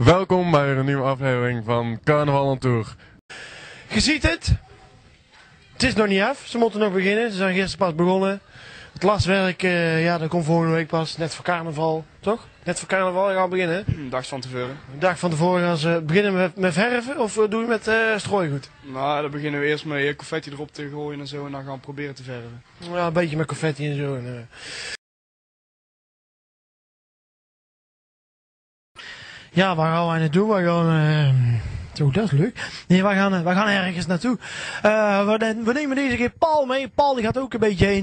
Welkom bij een nieuwe aflevering van Carnaval on Tour. Je ziet het. Het is nog niet af. Ze moeten nog beginnen. Ze zijn gisteren pas begonnen. Het laswerk, ja, dat komt volgende week pas. Net voor carnaval, toch? Net voor carnaval gaan we beginnen. Een dag van tevoren. Een dag van tevoren gaan ze beginnen met verven of doe je met strooigoed? Nou, dan beginnen we eerst met confetti erop te gooien en zo en dan gaan we proberen te verven. Ja, een beetje met confetti en zo. Ja, waar gaan wij naartoe? We gaan... Zo, dat is leuk. Nee, we gaan ergens naartoe. We nemen deze keer Paul mee. Paul die gaat ook een beetje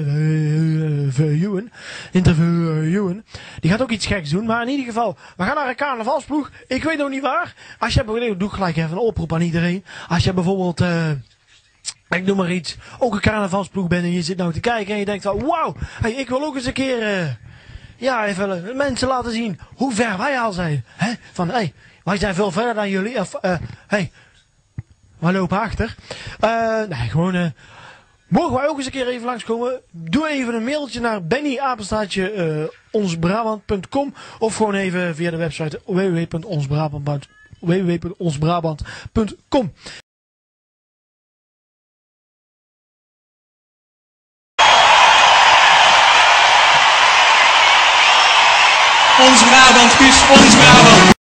interviewen. Die gaat ook iets geks doen. Maar in ieder geval, we gaan naar een carnavalsploeg. Ik weet nog niet waar. Als je doe gelijk even een oproep aan iedereen. Als je bijvoorbeeld... ik noem maar iets. Ook een carnavalsploeg bent en je zit nou te kijken en je denkt van... Wauw, hey, ik wil ook eens een keer... ja, even mensen laten zien hoe ver wij al zijn. Hè? Van, hey, wij zijn veel verder dan jullie. Of, hey, wij lopen achter. Nee, gewoon, mogen wij ook eens een keer even langskomen? Doe even een mailtje naar benny@onsbrabant.com of gewoon even via de website www.onsbrabant.com. Ons Brabant, Guus, ons Brabant.